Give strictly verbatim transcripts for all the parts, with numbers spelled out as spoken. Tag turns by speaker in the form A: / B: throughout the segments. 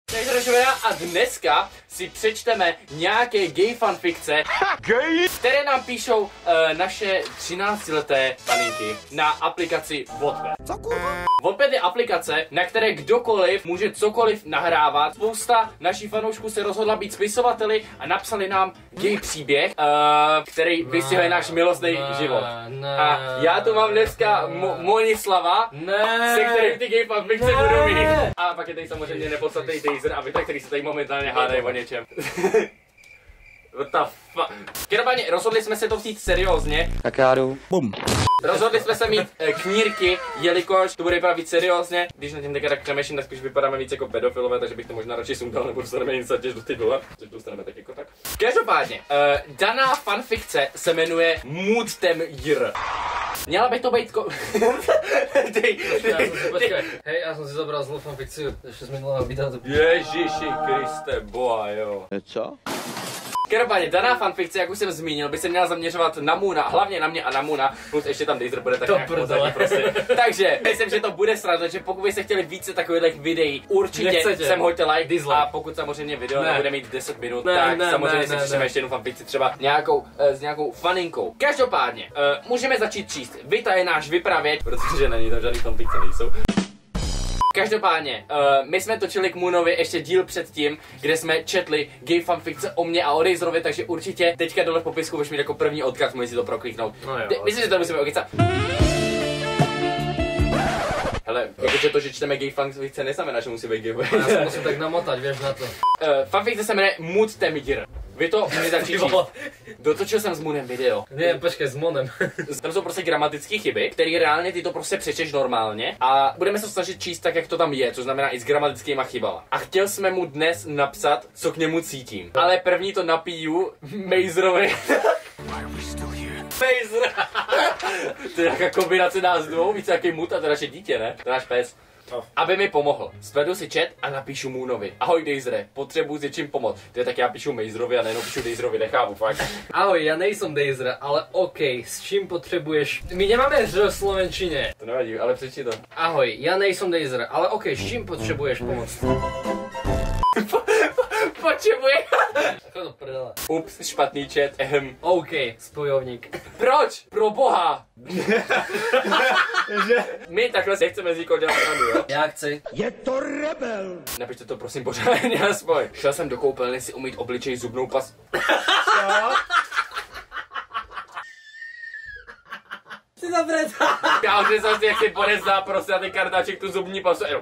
A: Takže a dneska si přečteme nějaké gay fanfikce, které nám píšou uh, naše třináctileté paninky na aplikaci Wattpad. Co kurva? Wattpad je aplikace, na které kdokoliv může cokoliv nahrávat. Spousta našich fanoušků se rozhodla být spisovateli a napsali nám gay příběh, uh, který vystihuje náš milostný
B: ne,
A: život.
B: Ne,
A: a já tu mám dneska Mo Monislava,
B: ne,
A: se kterým ty gay fanfikce budou mít. A pak je tady samozřejmě nepodstatný Dazer a Vita, který se tady momentálně hádají o něčem. What the fuck? Každopádně rozhodli jsme se to vzít seriózně.
C: Tak já jdu. Bum.
A: Rozhodli jsme se mít e, knírky, jelikož to bude vypadat víc seriózně. Když na tím teďka tak přemýšlím, tak spíš vypadáme víc jako pedofilové, takže bych to možná radši sundal, nebo dostaneme něco těž do titule. Což dostaneme tak jako tak. Každopádně, e, daná fanfikce se jmenuje Mutemjr. Měla by to být ko... ty, ty,
B: Počkej, hej, já jsem si zabral zlou fanfikci, ještě z minulého videa to...
A: Ježiši Kriste, boha, jo.
C: Co?
A: Každopádně, daná fanfikce, jak už jsem zmínil, by se měla zaměřovat na Moona, hlavně na mě a na Moona, plus ještě tam Dazer bude tak
B: to
A: nějak pozadí prostě. Takže, myslím, že to bude srát, takže pokud byste chtěli více takových videí, určitě
B: Nechcete.
A: sem hoďte like,
B: Dislike.
A: A pokud samozřejmě video
B: ne.
A: nebude mít deset minut,
B: ne,
A: tak
B: ne,
A: samozřejmě
B: ne,
A: si
B: ne,
A: přečteme
B: ne.
A: ještě jednu fanfikci, třeba nějakou, uh, s nějakou faninkou. Každopádně, uh, můžeme začít číst. Vita je náš vypravěč, protože na ní tam žádný fanfikce nejsou. Každopádně, uh, my jsme točili k Moonovi ještě díl předtím, kde jsme četli gay fanfikce o mě a o Dazerovi, takže určitě teďka dole v popisku budeš mít jako první odkaz, můžeš si to prokliknout.
B: No jo,
A: De, myslím, že to musíme okecat. Hele, jakože to, že čteme gay fanfikce, neznamená, že musí být gay.
B: Já se musím tak namotat, věř na to.
A: Uh, fanfikce se jmenuje Mutemjr. Vy to mi začít číst. Dotočil jsem s Moonem video.
B: Ne, počkej, s Monem.
A: Tam jsou prostě gramatické chyby, které reálně ty to prostě přečteš normálně a budeme se snažit číst tak, jak to tam je, což znamená i s gramatickými chybama. A chtěl jsme mu dnes napsat, co k němu cítím. Ale první to napiju Mazerovi. Mazer. To je nějaká kombinace nás dvou, víc jaký mut a to naše dítě, ne? To náš pes. Aby mi pomohl. Svedu si chat a napíšu Moonovi. Ahoj Dazere, potřebuji s něčím pomoct. To je tak já píšu Mazerovi a nejenom píšu Dazerovi, nechápu fakt.
B: Ahoj, já nejsem Dazer, ale OK, s čím potřebuješ? My nemáme ř v slovenčině.
A: To nevadí, ale přečti to.
B: Ahoj, já nejsem Dazer, ale OK, s čím potřebuješ pomoct?
A: Potřebuji.
B: Chod do prdele.
A: Ups, špatný chat, ehem.
B: OK, spojovník.
A: Proč? Pro boha! My takhle si nechceme s někoho dělat srandu, jo?
B: Já chci.
C: Je to rebel!
A: Napište to prosím pořádně aspoň. Šel jsem do koupelny si umýt obličej zubnou pas...
B: Jsi zabret.
A: Já už jsem si, jak si podezá prostě na ten kartáček tu zubní pasu, jenom.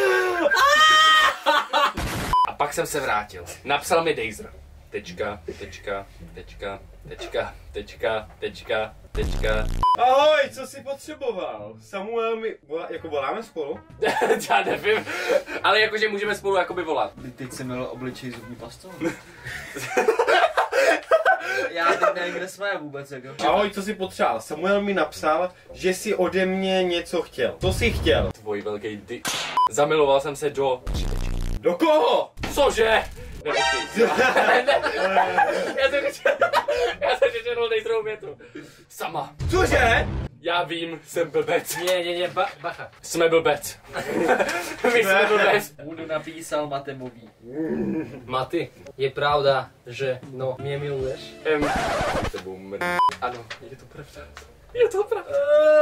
A: A pak jsem se vrátil. Napsal mi Dazer. Tečka, tečka, tečka, tečka, tečka, tečka, tečka.
D: Ahoj, co jsi potřeboval? Samuel mi... Volá, jako voláme spolu?
A: Já nevím, ale jakože můžeme spolu jakoby volat.
C: Teď jsem měl obličej zubní pastou. Já teď nevím, kde jsme vůbec, jako.
D: Ahoj, co jsi potřeboval? Samuel mi napsal, že jsi ode mě něco chtěl. Co jsi chtěl?
A: Tvoj velký dy... Zamiloval jsem se do...
D: Do koho?
A: Cože? Ne, ne, já jsem chtěl... Já jsem chtěl Dazerovou větu. Sama.
D: Cože?
A: Já vím, jsem blbec.
B: Ne, ne, ne, ba bacha.
A: Jsme blbec. My jsme blbec.
C: Budu napísal Matemovi.
B: Maty, je pravda, že no, mě miluješ?
A: Um, tebou mrd... Ano, je to pravda. Je to pravda.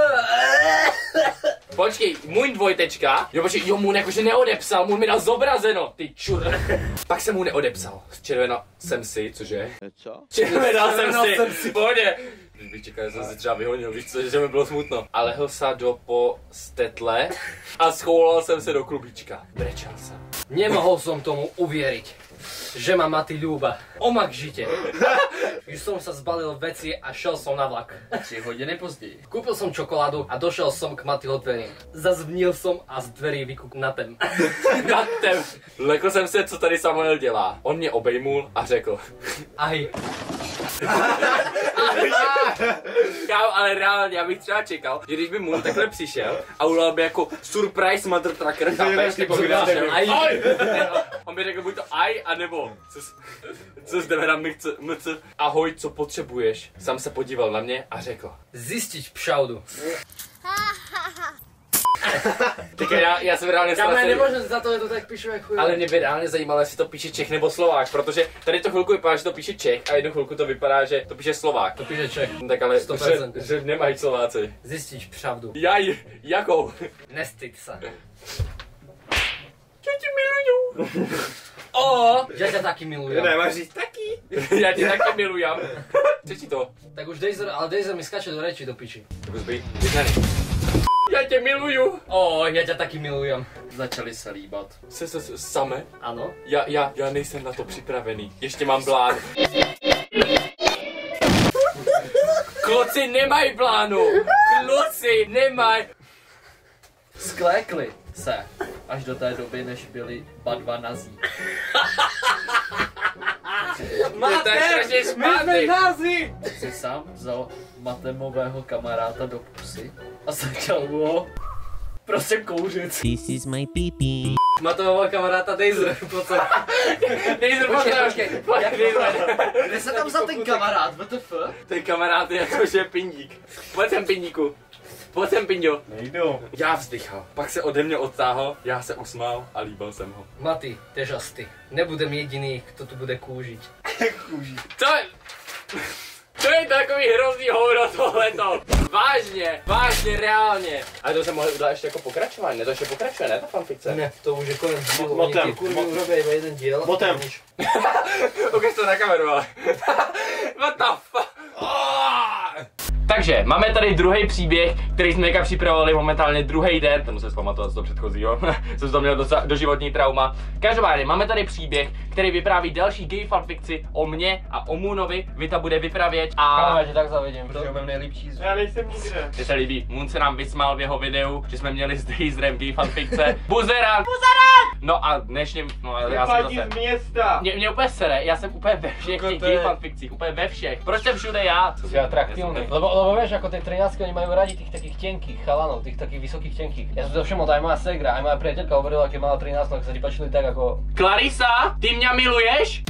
A: Počkej, můj dvojtečka. Jo, počkej, jo, Moon jakože neodepsal, Moon mi dal zobrazeno, ty čur. Pak jsem mu neodepsal. Červena jsem si, cože?
C: Co?
A: Červena jsem
B: jsem
A: si, pohodě. Když bych čekal, že jsem si třeba vyhonil, víš co, že mi bylo smutno. A lehl se do postetle a schoval jsem se do klubička. Brečel jsem.
B: Nemohol som tomu uvieriť, že ma Maty ľúba. Omakžite. Už som sa zbalil veci a šel som na vlak.
C: Tři hodiny později.
B: Kúpil som čokoládu a došel som k Matyho dverím. Zazvnil som a z dverí vykuk na tem.
A: Na tem. Lekl jsem se, co tady Samuel dělá. On mě obejmul a řekl.
B: Aj.
A: Kámo, ale reálně, já bych třeba čekal, že když by Moon takhle přišel a udělal by jako surprise mother trucker, chápeš? Jako by přišel, aj. On by řekl buď to aj, anebo co, co zde na mc, mc. Ahoj, co potřebuješ? Sam se podíval na mě a řekl.
B: Zistiť pravdu.
A: Tak já, já jsem reálně
B: Kámo, já
A: ztracený.
B: nemůžu za to, že to tak píšu jak chuj.
A: Ale mě by reálně zajímalo, jestli to píše Čech nebo Slovák, protože tady to chvilku vypadá, že to píše Čech a jednu chvilku to vypadá, že to píše Slovák.
B: To píše Čech.
A: Tak ale,
B: sto
A: že,
B: procent.
A: že nemají Slováci.
B: Zjistíš pravdu.
A: Jaj, jakou?
B: Nestyd se.
A: Já tě miluju.
B: O, já tě taky miluju.
D: Ne, máš říct taky.
A: Já tě taky milujám. Přečti to.
B: Tak už Dazer, ale Dazer mi skače do reči, do piči.
A: Tak už bej, vyznaný. Já tě miluju.
B: O, já tě taky milujem.
C: Začali se líbat.
A: Se, se, se same?
B: Ano.
A: Já, já, já nejsem na to připravený. Ještě mám plán. Kluci nemají plánu. Kluci nemají.
C: Sklékli se až do té doby, než byli ba dva nazí.
A: To je strašně špatný.
B: nazi!
C: Si sám vzal Matemového kamaráda do pusy a začal ho prostě kouřit.
E: This is my pee-pee.
B: Matová kamaráda Dazer, pocit.
A: Nejsem
B: Počkej,
A: pořád.
B: počkej.
A: Pojď, nejsem.
C: Kde se tam vzal ten kamarád, W T F?
A: Ten kamarád je jakože pindík. Pojď sem, pindíku. Pojď sem, pinďo.
D: Nejdu.
A: Já vzdychal. Pak se ode mě odtáhl, já se usmál a líbil jsem ho.
B: Maty, težasty. Nebudem jediný, kdo tu bude kůžit.
A: To je... To je takový hrozný hovno tohleto. Vážně, vážně, reálně. Ale to se mohli udělat ještě jako pokračování, ne? To ještě pokračuje, ne? Ta fanfikce.
B: Ne, to už je konec dílu.
D: Motem.
B: Oni ty kurvy urobí iba jeden díl.
D: Motem.
A: Ukaž to na kameru, ale. What the fuck? Oh! Takže, máme tady druhý příběh, který jsme někam připravovali momentálně druhý den, ten musím zpamatovat z toho předchozího, jsem to měl docela doživotní trauma. Každopádně, máme tady příběh, který vypráví další gay fanfikci o mně a o Moonovi, Vita bude vypravět a...
B: Kámo, já tě tak zavidím.
C: Protože mám nejlepší zvuk.
D: Já nejsem nikde.
A: Mně se líbí, Moon se nám vysmál v jeho videu, že jsme měli s Dazerem gay fanfikce. Buzerán! Buzerán! No a dnešním, no ale já jsem
D: Vypadí
A: zase...
D: z města.
A: Mě, mě úplně sere, já jsem úplně ve všech těch gay fanfikcích, úplně ve všech. Proč jsem všude já?
B: Si atraktivný. Lebo, lebo vieš, ako tie trináctky, oni majú radi tých takých tenkých chalanov, tých takých vysokých tenkých. Ja som to všimol, aj moja segra, aj moja priateľka hovorila, keď mala trinásť, tak sa ti páčili tak ako...
A: Clarisa, ty mě miluješ?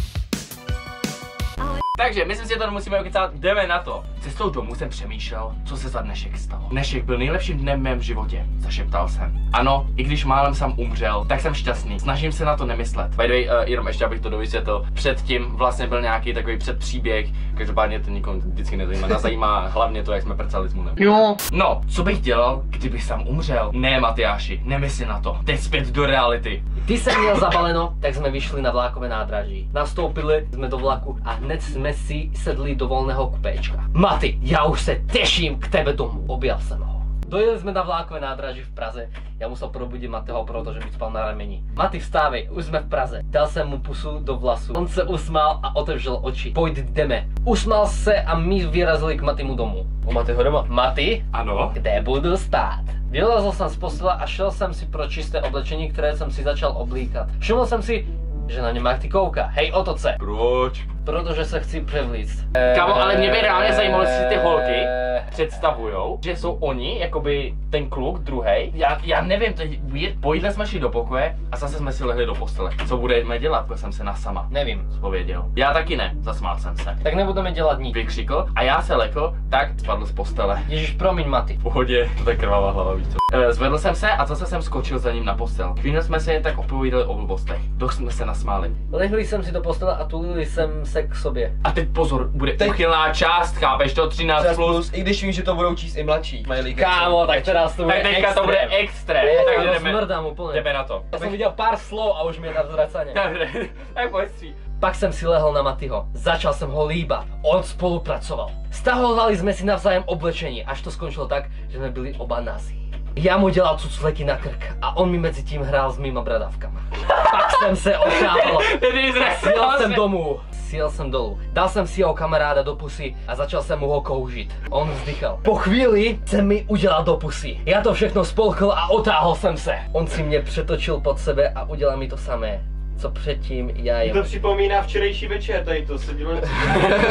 A: Takže, myslím si, že to nemusíme ukecat, jdeme na to. Cestou domů jsem přemýšlel, co se za dnešek stalo. Dnešek byl nejlepším dnem v mém životě, zašeptal jsem. Ano, i když málem jsem umřel, tak jsem šťastný. Snažím se na to nemyslet. By the way, uh, jenom ještě abych to dovysvětlil. Předtím vlastně byl nějaký takový předpříběh, každopádně to nikomu vždycky nezajímá. Nás zajímá hlavně to, jak jsme prcali s Moonem.
B: Jo.
A: No, co bych dělal, kdybych sám umřel? Ne, Matyáši, nemysli na to. Teď zpět do reality.
B: Ty sa měl zabaleno, tak sme vyšli na vlákové nádraží. Nastoupili sme do vlaku a hned sme si sedli do voľného kupéčka. Maty, ja už se teším k tebe domů. Objal jsem ho. Dojeli sme na vlákové nádraží v Praze. Ja musel probudiť Matyho, protože by spal na rameni. Maty, vstávej, už sme v Praze. Dal jsem mu pusu do vlasu. On se usmál a otevřel oči. Pojď, jdeme. Usmál se a my vyrazili k Matymu domu. U Matyho doma. Maty?
A: Ano?
B: Kde budu stát? Vylezl jsem z postele a šel jsem si pro čisté oblečení, které jsem si začal oblíkat. Všiml jsem si, že na ně Marty kouká. Hej, otoce.
A: Proč?
B: Protože se chci převlíct.
A: Kámo, ale mě by reálně zajímalo, jestli ty holky představujou, že jsou oni, jakoby ten kluk druhej. Já, já nevím, teď po jídle jsme šli do pokoje a zase jsme si lehli do postele. Co budeme dělat, protože jsem se na sama
B: Nevím.
A: zpověděl. Já taky ne, zasmál jsem se.
B: Tak nebudeme dělat nic.
A: Vykřikl a já se lekl, tak spadl z postele.
B: Ježíš, promiň, Maty.
A: V pohodě, to je krvavá hlava, víš co. E, zvedl jsem se a zase jsem skočil za ním na postel. Chvíli jsme se jen tak opovídali o blbostech. Dost jsme se nasmáli.
B: Lehli jsem si do postele a tulili jsem se k sobě.
A: A teď pozor, bude
C: Teď-
A: uchylná část, chápeš to? třináct plus.
C: Plus, i když vím, že to budou číst i mladší. Mají
B: Kámo, tak teraz to bude
A: Tak teďka to bude extrém.
B: Já
A: Takže
B: to
A: jdeme,
B: smrdám úplně.
A: jdeme na to.
B: Já jsem viděl pár slov a už mi je na zvracanie.
A: Dobře, tak pojď si.
B: Pak jsem si lehl na Matyho. Začal jsem ho líbat. On spolupracoval. Stahovali jsme si navzájem oblečení, až to skončilo tak, že jsme byli oba nazí. Já mu dělal cucfleky na krk a on mi mezi tím hrál s mýma bradavkama. Pak jsem se otáhl. Sjel jsem domů. Sjel jsem dolů. Dal jsem si jeho kamaráda do pusy a začal jsem mu ho koužit. On vzdychal. Po chvíli se mi udělal do pusy. Já to všechno spolkl a otáhl jsem se. On si mě přetočil pod sebe a udělal mi to samé, co předtím já
D: To
B: jemu.
D: připomíná včerejší večer, tady to se dělo něco.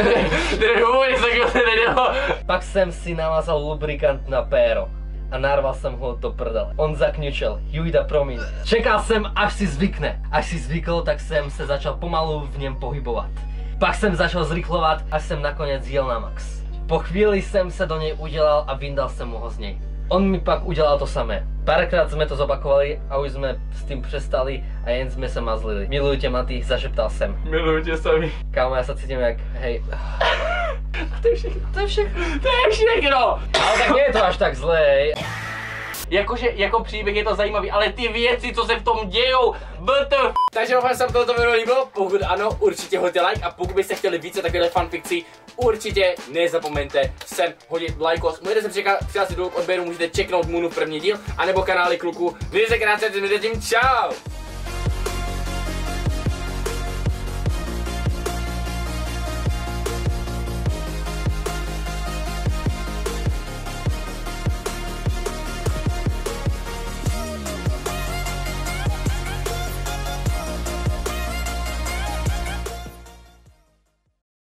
B: Pak jsem si namazal lubrikant na péro a narval jsem ho do prdele. On zakňučel, Jujda, promiň. Čekal jsem, až si zvykne. Až si zvykl, tak jsem se začal pomalu v něm pohybovat. Pak jsem začal zrychlovat, až jsem nakonec jel na max. Po chvíli jsem se do něj udělal a vyndal jsem mu ho z něj. On mi pak udělal to samé. Párkrát jsme to zopakovali a už jsme s tím přestali a jen jsme se mazlili. Miluju tě, Maty, zašeptal jsem.
A: Miluju tě sami.
B: Kámo, já se cítím jak, hej.
A: To je všechno, to je všechno, to je všechno.
B: Ale tak nie je to až tak zlé.
A: Jakože, jako příběh je to zajímavý, ale ty věci, co se v tom dějou, B T F. Takže doufám, že se vám tohoto video líbilo, pokud ano, určitě hoďte like a pokud byste chtěli více takových fanfikcí, určitě nezapomeňte sem hodit lajkos. Můžete se přihlásit do odběru, můžete checknout Moonu první díl, anebo kanály kluků. Mějte se krásně, mějte tím čau!